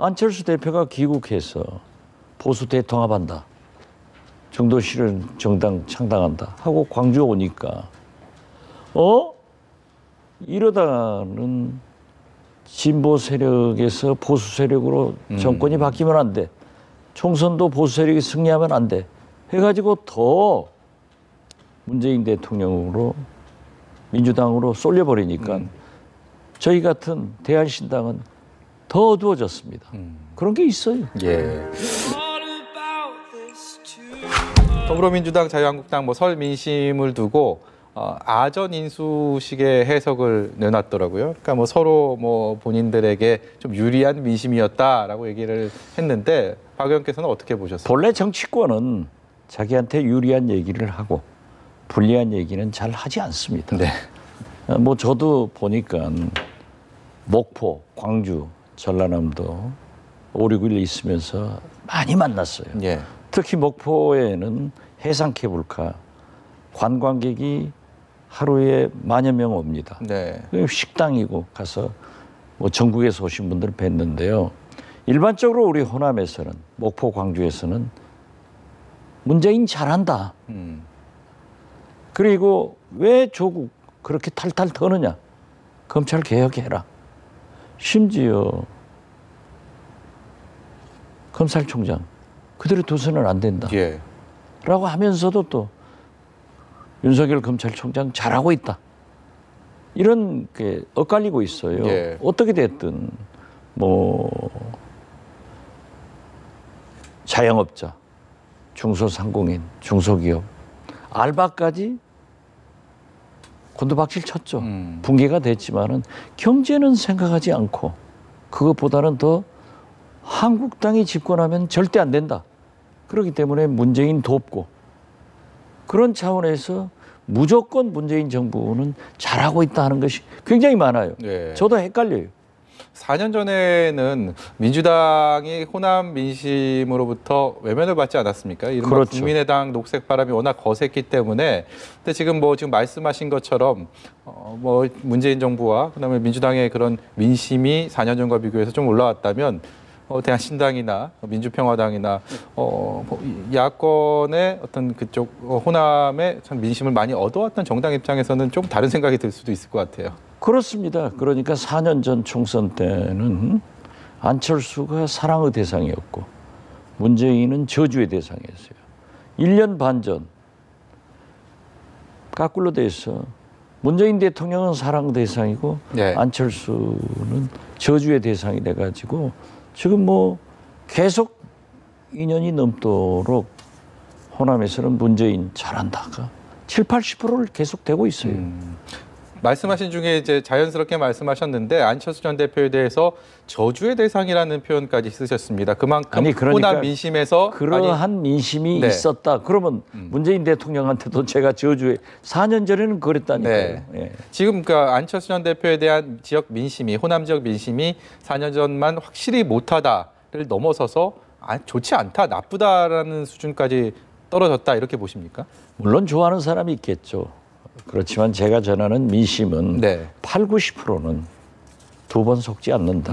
안철수 대표가 귀국해서 보수 대통합한다. 정도 실현 정당 창당한다 하고 광주 오니까 이러다는 진보 세력에서 보수 세력으로 정권이 바뀌면 안 돼. 총선도 보수 세력이 승리하면 안 돼. 해가지고 더 문재인 대통령으로 민주당으로 쏠려버리니까 저희 같은 대한신당은 더 어두워졌습니다. 그런 게 있어요. 예. 더불어민주당, 자유한국당 설 민심을 두고 아전 인수식의 해석을 내놨더라고요. 그러니까 서로 본인들에게 좀 유리한 민심이었다라고 얘기를 했는데 박 의원께서는 어떻게 보셨어요? 본래 정치권은 자기한테 유리한 얘기를 하고 불리한 얘기는 잘 하지 않습니다. 네. 저도 보니까 목포, 광주, 전라남도 5, 6일 있으면서 많이 만났어요. 예. 특히 목포에는 해상 케이블카 관광객이 하루에 10,000여 명 옵니다. 네. 식당이고 가서 전국에서 오신 분들을 뵀는데요. 일반적으로 우리 호남에서는 목포, 광주에서는 문재인 잘한다. 그리고 왜 조국 그렇게 탈탈 터느냐. 검찰 개혁해라. 심지어 검찰총장 그대로 둬서는 안 된다. 예. 라고 하면서도 또 윤석열 검찰총장 잘하고 있다. 이런 게 엇갈리고 있어요. 예. 어떻게 됐든 자영업자, 중소상공인, 중소기업, 알바까지 곤두박질 쳤죠. 붕괴가 됐지만은 경제는 생각하지 않고 그것보다는 더 한국당이 집권하면 절대 안 된다. 그렇기 때문에 문재인 돕고 그런 차원에서 무조건 문재인 정부는 잘하고 있다 하는 것이 굉장히 많아요. 네. 저도 헷갈려요. 4년 전에는 민주당이 호남 민심으로부터 외면을 받지 않았습니까? 이른바 그렇죠. 국민의당 녹색 바람이 워낙 거셌기 때문에. 근데 지금 지금 말씀하신 것처럼 문재인 정부와 그다음에 민주당의 그런 민심이 4년 전과 비교해서 좀 올라왔다면 대한신당이나 민주평화당이나 야권의 어떤 그쪽 호남의 민심을 많이 얻어왔던 정당 입장에서는 좀 다른 생각이 들 수도 있을 것 같아요. 그렇습니다. 그러니까 4년 전 총선 때는 안철수가 사랑의 대상이었고 문재인은 저주의 대상이었어요. 1년 반 전 거꾸로 돼서 문재인 대통령은 사랑 대상이고 네. 안철수는 저주의 대상이 돼가지고 지금 계속 2년이 넘도록 호남에서는 문재인 잘한다가 7, 80%를 계속 되고 있어요. 말씀하신 중에 이제 자연스럽게 말씀하셨는데 안철수 전 대표에 대해서 저주의 대상이라는 표현까지 쓰셨습니다. 그만큼 그러니까 호남 민심에서 그러한 민심이 네. 있었다. 그러면 문재인 대통령한테도 제가 저주에 4년 전에는 그랬다니까요. 네. 예. 지금 안철수 전 대표에 대한 지역 민심이 호남 지역 민심이 4년 전만 확실히 못하다를 넘어서서 좋지 않다, 나쁘다라는 수준까지 떨어졌다 이렇게 보십니까? 물론 좋아하는 사람이 있겠죠. 그렇지만 제가 전하는 민심은 네. 8, 90%는 두 번 속지 않는다.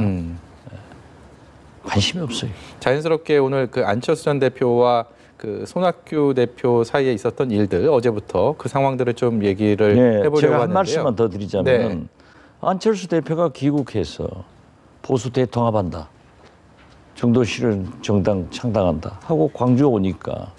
관심이 없어요. 자연스럽게 오늘 안철수 전 대표와 손학규 대표 사이에 있었던 일들 어제부터 그 상황들을 좀 얘기를 해보려고 제가 한 하는데요. 말씀만 더 드리자면 네. 안철수 대표가 귀국해서 보수 대통합한다. 정도 실현 정당 창당한다 하고 광주 오니까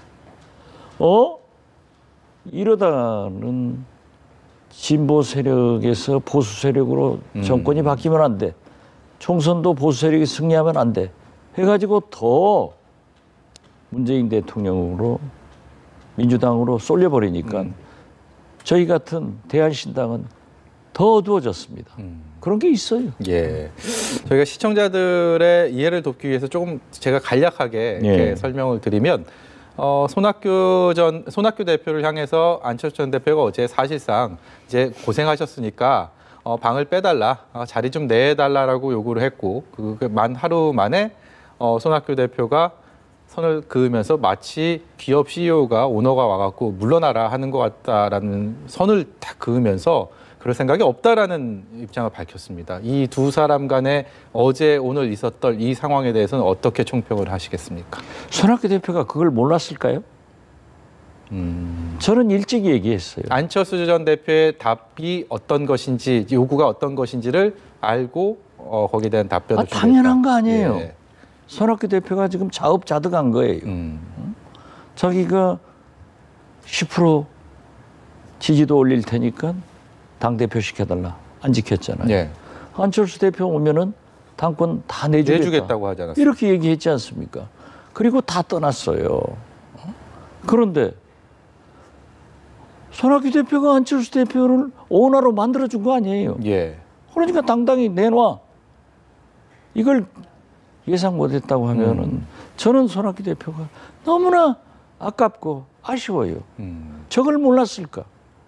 이러다는 진보 세력에서 보수 세력으로 정권이 바뀌면 안 돼. 총선도 보수 세력이 승리하면 안 돼. 해가지고 더 문재인 대통령으로 민주당으로 쏠려버리니까 저희 같은 대한신당은 더 어두워졌습니다. 그런 게 있어요. 예. 저희가 시청자들의 이해를 돕기 위해서 조금 제가 간략하게 이렇게 설명을 드리면 손학규 대표를 향해서 안철수 전 대표가 어제 사실상 이제 고생하셨으니까 방을 빼달라, 자리 좀 내달라라고 요구를 했고 만 하루 만에 손학규 대표가 선을 그으면서 마치 기업 CEO가 오너가 와갖고 물러나라 하는 것 같다라는 선을 딱 그으면서 그럴 생각이 없다라는 입장을 밝혔습니다. 이 두 사람 간에 어제 오늘 있었던 이 상황에 대해서는 어떻게 총평을 하시겠습니까? 손학규 대표가 그걸 몰랐을까요? 저는 일찍 얘기했어요. 안철수 전 대표의 답이 어떤 것인지, 요구가 어떤 것인지를 알고 거기에 대한 답변을 주겠다. 당연한 거 아니에요. 예. 손학규 대표가 지금 자업자득한 거예요. 자기가 10% 지지도 올릴 테니까 당대표 시켜달라. 안 지켰잖아요. 예. 안철수 대표 오면은 당권 다 내주겠다고 하지 않았습니까? 이렇게 얘기했지 않습니까? 그리고 다 떠났어요. 그런데 손학규 대표가 안철수 대표를 오너로 만들어준 거 아니에요. 예. 그러니까 당당히 내놔. 이걸 예상 못했다고 하면은 저는 손학규 대표가 너무나 아깝고 아쉬워요. 저걸 몰랐을까?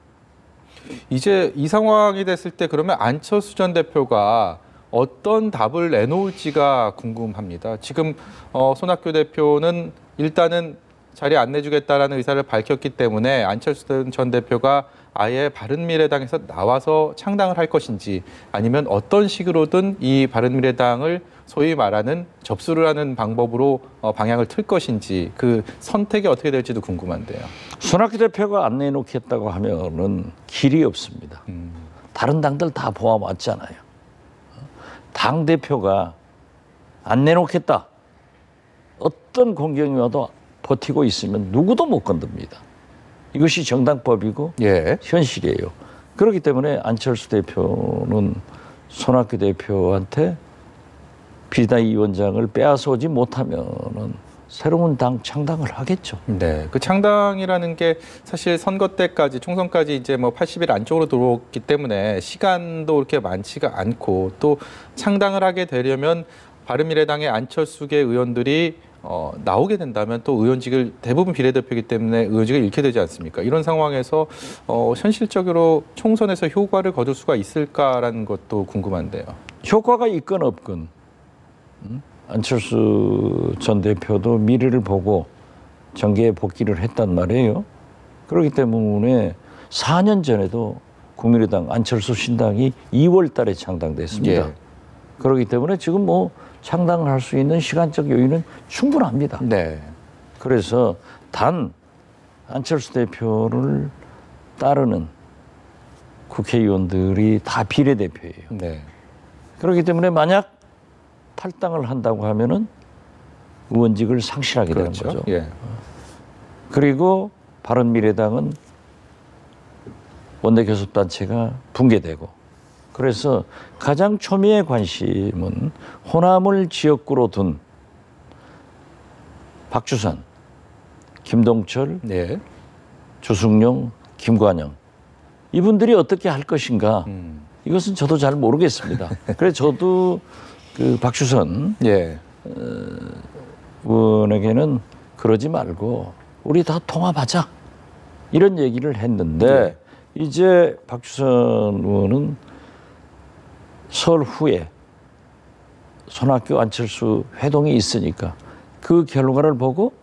이제 이 상황이 됐을 때 그러면 안철수 전 대표가 어떤 답을 내놓을지가 궁금합니다. 지금 손학규 대표는 일단은 자리 안 내주겠다라는 의사를 밝혔기 때문에 안철수 전 대표가 아예 바른미래당에서 나와서 창당을 할 것인지 아니면 어떤 식으로든 이 바른미래당을 소위 말하는 접수를 하는 방법으로 방향을 틀 것인지 그 선택이 어떻게 될지도 궁금한데요. 손학규 대표가 안 내놓겠다고 하면은 길이 없습니다. 다른 당들 다 보아왔잖아요. 당 대표가 안 내놓겠다. 어떤 공격이 와도 버티고 있으면 누구도 못 건듭니다. 이것이 정당법이고 예. 현실이에요. 그렇기 때문에 안철수 대표는 손학규 대표한테 비대위원장을 빼앗아오지 못하면은 새로운 당 창당을 하겠죠. 네, 그 창당이라는 게 사실 선거 때까지 총선까지 이제 뭐 80일 안쪽으로 들어오기 때문에 시간도 그렇게 많지가 않고 또 창당을 하게 되려면 바른미래당의 안철수계 의원들이 나오게 된다면 또 의원직을 대부분 비례대표이기 때문에 의원직을 잃게 되지 않습니까? 이런 상황에서 현실적으로 총선에서 효과를 거둘 수가 있을까라는 것도 궁금한데요. 효과가 있건 없건 안철수 전 대표도 미래를 보고 정계에 복귀를 했단 말이에요. 그렇기 때문에 4년 전에도 국민의당 안철수 신당이 2월 달에 창당됐습니다. 예. 그렇기 때문에 지금 뭐 창당을 할 수 있는 시간적 여유는 충분합니다. 네. 그래서 단 안철수 대표를 따르는 국회의원들이 다 비례대표예요. 네. 그렇기 때문에 만약 탈당을 한다고 하면은 의원직을 상실하게 그렇죠. 되는 거죠. 예. 그리고 바른미래당은 원내교섭단체가 붕괴되고 그래서 가장 초미의 관심은 호남을 지역구로 둔 박주선, 김동철, 네. 주승용, 김관영 이분들이 어떻게 할 것인가 이것은 저도 잘 모르겠습니다. 그래서 저도 그 박주선 예. 의원에게는 그러지 말고 우리 다 통합하자 이런 얘기를 했는데 이제 박주선 의원은 설 후에 손학규 안철수 회동이 있으니까 그 결과를 보고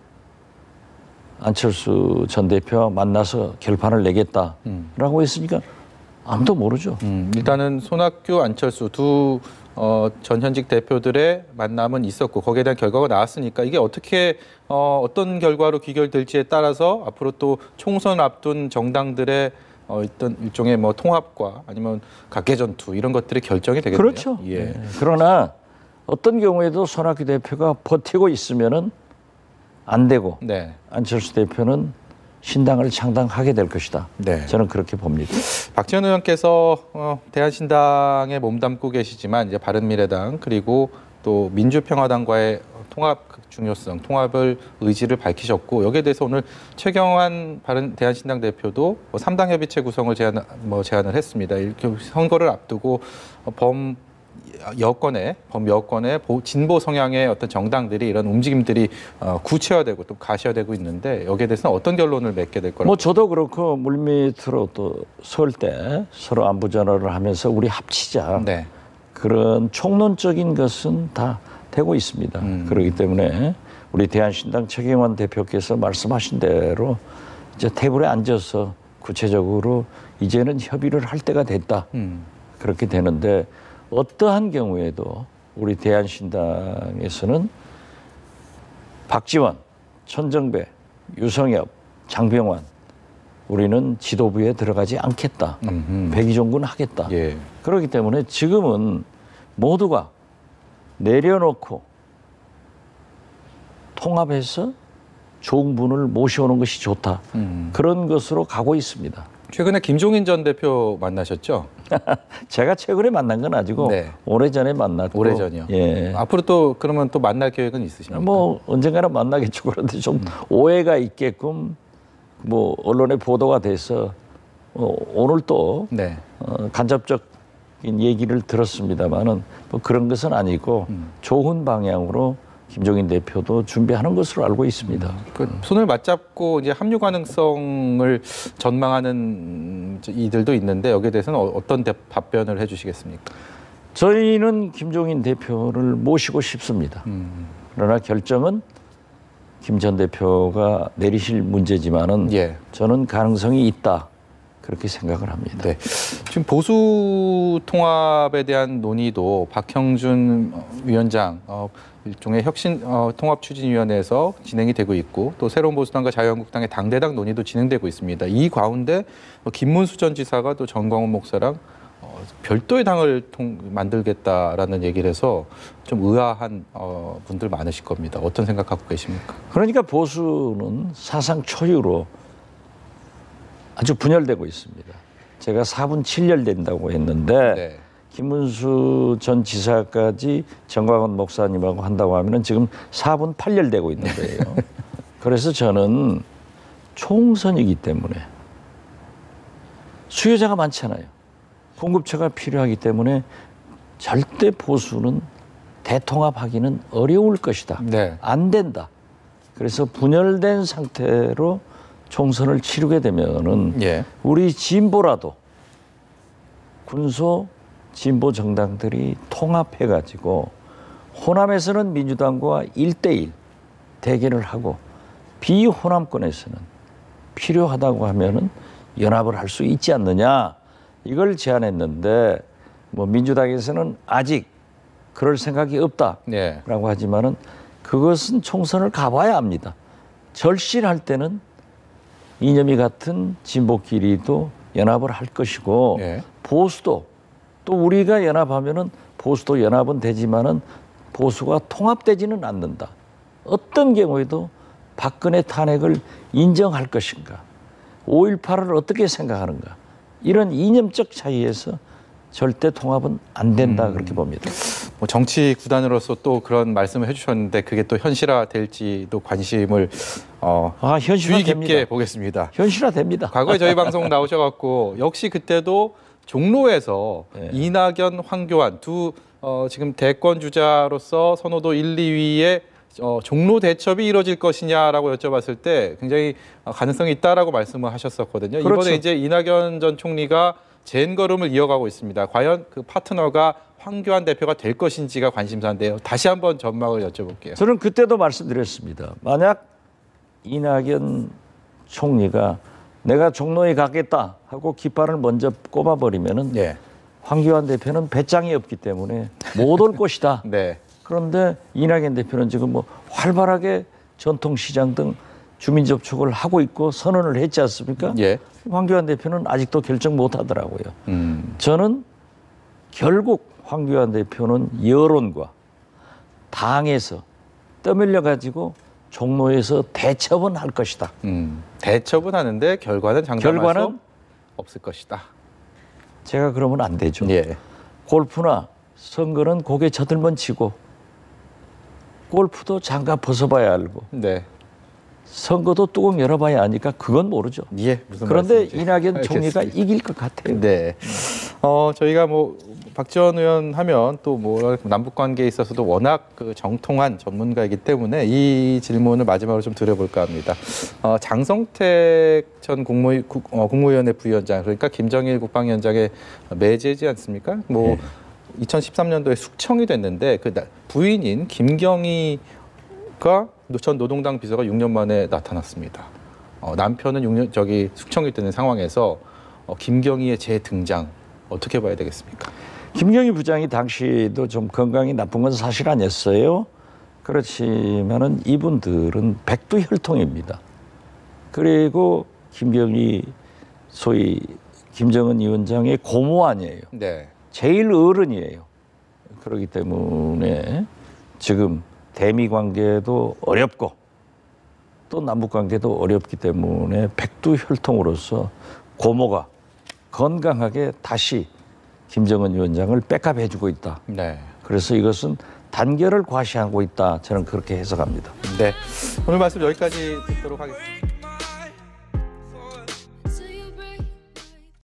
안철수 전 대표와 만나서 결판을 내겠다라고 했으니까 아무도 모르죠. 일단은 손학규, 안철수 두 전 현직 대표들의 만남은 있었고 거기에 대한 결과가 나왔으니까 이게 어떻게 어떤 결과로 귀결될지에 따라서 앞으로 또 총선 앞둔 정당들의 어떤 일종의 뭐 통합과 아니면 각계전투 이런 것들이 결정이 되겠네요. 그렇죠. 예. 네. 그러나 어떤 경우에도 손학규 대표가 버티고 있으면은 안 되고 네. 안철수 대표는 신당을 창당하게 될 것이다. 네. 저는 그렇게 봅니다. 박지원 의원께서 대한신당에 몸담고 계시지만 이제 바른미래당 그리고 또 민주평화당과의 통합 중요성, 통합을 의지를 밝히셨고 여기에 대해서 오늘 최경환 대한신당 대표도 3당 협의체 구성을 제안을 했습니다. 이렇게 선거를 앞두고 범여권의 진보 성향의 어떤 정당들이 이런 움직임들이 구체화되고 또 가시화되고 있는데 여기에 대해서는 어떤 결론을 맺게 될 거라고? 뭐 저도 그렇고 물밑으로 또 설 때 서로 안부 전화를 하면서 우리 합치자. 네. 그런 총론적인 것은 다 되고 있습니다. 그렇기 때문에 우리 대한신당 최경환 대표께서 말씀하신 대로 이제 테이블에 앉아서 구체적으로 이제는 협의를 할 때가 됐다. 그렇게 되는데 어떠한 경우에도 우리 대한신당에서는 박지원, 천정배, 유성엽, 장병완 우리는 지도부에 들어가지 않겠다. 백의종군 하겠다. 예. 그렇기 때문에 지금은 모두가 내려놓고 통합해서 좋은 분을 모셔오는 것이 좋다. 그런 것으로 가고 있습니다. 최근에 김종인 전 대표 만나셨죠? 제가 최근에 만난 건 아니고 네. 오래전에 만났고. 오래전이요. 예. 앞으로 또 그러면 또 만날 계획은 있으십니까? 뭐 언젠가는 만나겠죠. 그런데 좀 오해가 있게끔 뭐 언론에 보도가 돼서 오늘 또 네. 간접적인 얘기를 들었습니다만은 뭐 그런 것은 아니고 좋은 방향으로 김종인 대표도 준비하는 것으로 알고 있습니다. 그 손을 맞잡고 이제 합류 가능성을 전망하는 이들도 있는데 여기에 대해서는 어떤 답변을 해주시겠습니까? 저희는 김종인 대표를 모시고 싶습니다. 그러나 결정은 김 전 대표가 내리실 문제지만은 예. 저는 가능성이 있다. 그렇게 생각을 합니다. 네. 지금 보수 통합에 대한 논의도 박형준 위원장 일종의 혁신 통합추진위원회에서 진행이 되고 있고 또 새로운 보수당과 자유한국당의 당대당 논의도 진행되고 있습니다. 이 가운데 김문수 전 지사가 또 정광훈 목사랑 별도의 당을 만들겠다라는 얘기를 해서 좀 의아한 분들 많으실 겁니다. 어떤 생각 갖고 계십니까? 그러니까 보수는 사상 초유로 아주 분열되고 있습니다. 제가 4분 7열 된다고 했는데 네. 김문수 전 지사까지 정광훈 목사님하고 한다고 하면은 지금 4분 8열 되고 있는 거예요. 그래서 저는 총선이기 때문에 수요자가 많잖아요. 공급처가 필요하기 때문에 절대 보수는 대통합하기는 어려울 것이다. 네. 안 된다. 그래서 분열된 상태로 총선을 치르게 되면은 예. 우리 진보라도 군소 진보 정당들이 통합해가지고 호남에서는 민주당과 1대1 대결을 하고 비호남권에서는 필요하다고 하면은 연합을 할 수 있지 않느냐 이걸 제안했는데 뭐 민주당에서는 아직 그럴 생각이 없다라고 네. 하지만은 그것은 총선을 가봐야 합니다. 절실할 때는 이념이 같은 진보끼리도 연합을 할 것이고 네. 보수도 또 우리가 연합하면은 보수도 연합은 되지만은 보수가 통합되지는 않는다. 어떤 경우에도 박근혜 탄핵을 인정할 것인가, 5.18을 어떻게 생각하는가 이런 이념적 차이에서 절대 통합은 안 된다 그렇게 봅니다. 뭐 정치 구단으로서 또 그런 말씀을 해주셨는데 그게 또 현실화될지도 관심을 주의 깊게 보겠습니다. 현실화됩니다. 과거에 저희 방송 나오셔갖고 역시 그때도 종로에서 네. 이낙연, 황교안 두 지금 대권 주자로서 선호도 1, 2위에 종로 대첩이 이루어질 것이냐라고 여쭤봤을 때 굉장히 가능성이 있다라고 말씀을 하셨었거든요. 그렇죠. 이번에 이제 이낙연 전 총리가 젠걸음을 이어가고 있습니다. 과연 그 파트너가 황교안 대표가 될 것인지가 관심사인데요. 다시 한번 전망을 여쭤볼게요. 저는 그때도 말씀드렸습니다. 만약 이낙연 총리가 내가 종로에 가겠다 하고 깃발을 먼저 꼽아버리면은 네. 황교안 대표는 배짱이 없기 때문에 못 올 것이다. 네. 그런데 이낙연 대표는 지금 뭐 활발하게 전통시장 등 주민 접촉을 하고 있고 선언을 했지 않습니까? 예. 황교안 대표는 아직도 결정 못 하더라고요. 저는 결국 황교안 대표는 여론과 당에서 떠밀려 가지고 종로에서 대첩은 할 것이다. 대첩은 하는데 결과는 장담할 수 없을 것이다. 제가 그러면 안 되죠. 예. 골프나 선거는 고개 저들면 치고 골프도 장갑 벗어봐야 알고 네. 선거도 뚜껑 열어봐야 아니까 그건 모르죠. 예. 무슨 그런데 말씀인지 이낙연 총리가 알겠습니다. 이길 것 같아요. 네. 저희가 뭐 박지원 의원 하면 또 뭐 남북 관계에 있어서도 워낙 그 정통한 전문가이기 때문에 이 질문을 마지막으로 좀 드려볼까 합니다. 장성택 전 국무위원회 부위원장 그러니까 김정일 국방위원장의 매제지 않습니까? 뭐 2013년도에 숙청이 됐는데 그 부인인 김경희가 전 노동당 비서가 6년 만에 나타났습니다. 남편은 6년 숙청이 되는 상황에서 김경희의 재등장 어떻게 봐야 되겠습니까? 김경희 부장이 당시도 좀 건강이 나쁜 건 사실 아니었어요. 그렇지만은 이분들은 백두혈통입니다. 그리고 김경희 소위 김정은 위원장의 고모 아니에요. 네. 제일 어른이에요. 그렇기 때문에 지금 대미 관계도 어렵고 또 남북 관계도 어렵기 때문에 백두혈통으로서 고모가 건강하게 다시 김정은 위원장을 백업해주고 있다. 네. 그래서 이것은 단결을 과시하고 있다. 저는 그렇게 해석합니다. 네. 오늘 말씀 여기까지 듣도록 하겠습니다.